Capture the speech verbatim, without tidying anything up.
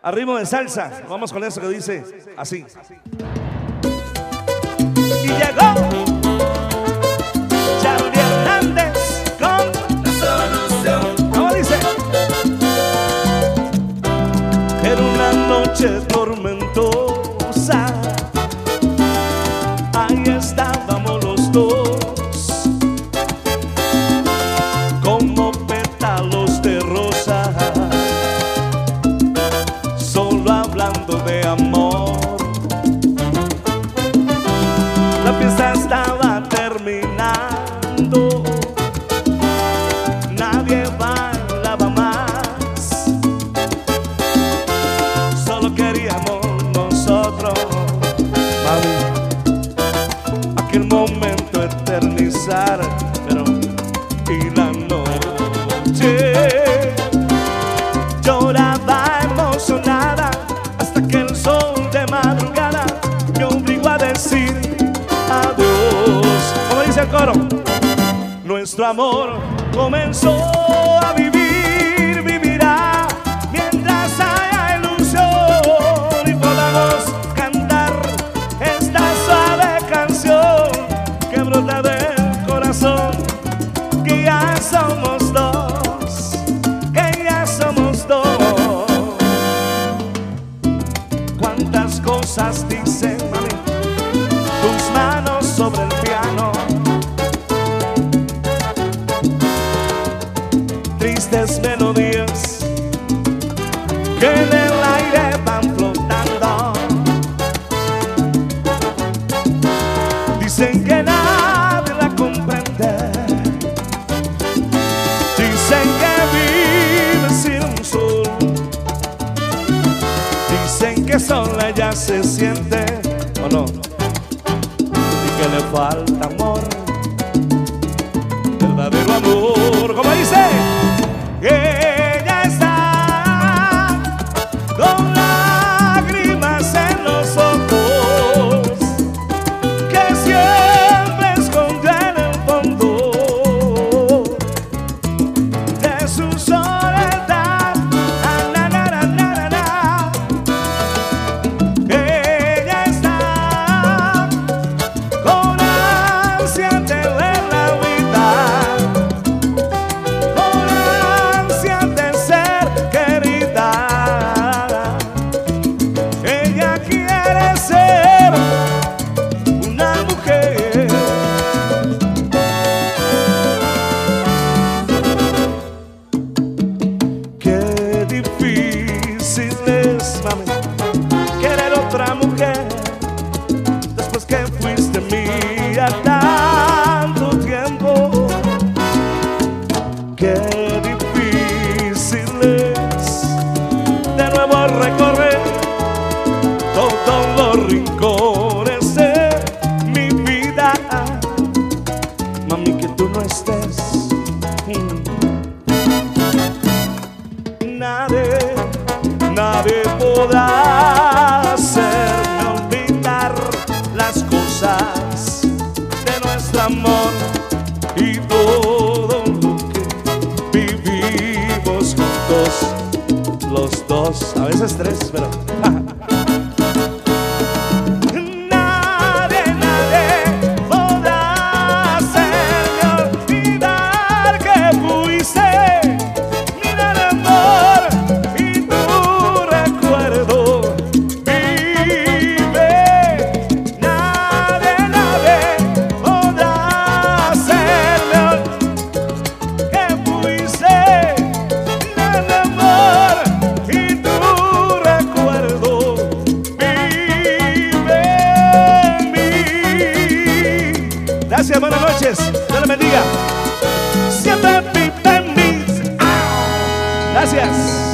a ritmo de salsa. Vamos con eso que dice así. Y llegó Charlie Hernández con La Solución. ¿Cómo dice? Era una noche tormentosa, ahí estábamos los dos, como pétalos de rosa, solo hablando de amor. La fiesta estaba terminando, nadie bailaba más, solo queríamos nosotros, mami, aquel momento eternizar. Pero y la noche lloraba emocionada hasta que el sol de madrugada me obligó a decir adiós. Como dice el coro, nuestro amor comenzó a vivir, vivirá mientras haya ilusión y podamos cantar esta suave canción que brota del corazón, que ya somos dos, que ya somos dos. Cuántas cosas dicen, mami, tus manos sobre el piano, tristes melodías que en el aire van flotando. Dicen que nadie la comprende, dicen que vive sin sol, dicen que sola ya se siente, ¿o no? Y que le falta amor, verdadero amor. Como dice, ella está con lágrimas en los ojos que siempre esconde en el fondo de su soledad. Na, na, na, na, na, na. Ella está con ansia de ver la vida, con ansia de ser querida. Ella quiere ser una mujer. Qué difícil es, mami, querer otra mujer después que fuiste mía tanto tiempo. Qué difícil es de nuevo recorrer todos los rincones de mi vida, mami, que tú no estés. Mm. Nadie, nadie podrá hacerme olvidar las cosas de nuestro amor y todo lo que vivimos juntos, los dos, a veces tres, pero nadie, nadie podrá hacerme olvidar que fuiste mi gran amor y tu recuerdo vive. Nadie, nadie podrá hacerme olvidar que fuiste mi gran amor y tu recuerdo vive en mí. Gracias, buenas noches, Dios les bendiga. Siempre vive en mí. Gracias.